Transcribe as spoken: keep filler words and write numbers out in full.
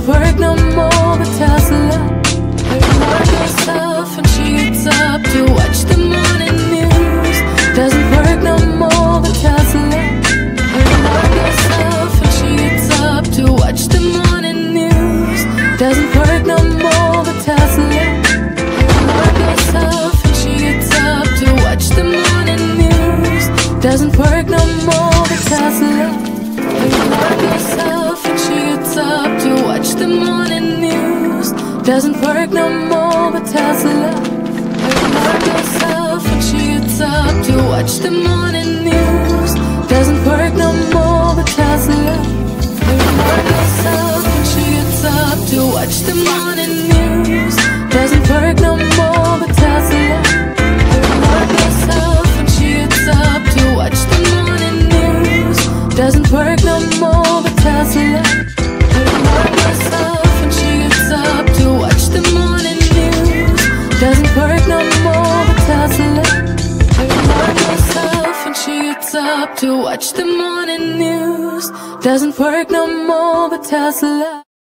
work no more, but Tesla. Ignore herself and she gets up to watch the morning news. Doesn't work no more, but Tesla. Ignore herself and she gets up to watch the morning news. Doesn't work no more, but Tesla. Ignore herself and she gets up to watch the morning news. Doesn't work no more, but Tesla. Ignore herself and she gets up to watch the morning news. Doesn't work no more, but Tesla. Ignore herself and she gets up to watch the morning news. Doesn't work no more, but Tesla. Ignore herself and she gets up to watch the morning news. Doesn't work no more, but Tesla. Ignore herself and she gets up to watch the morning news. Doesn't work no more, but Tesla. Ignore herself and she gets up to watch the morning news. Doesn't work no more, but Tesla. Ignore herself and she gets up to watch the morning news. Doesn't work no more, but Tesla.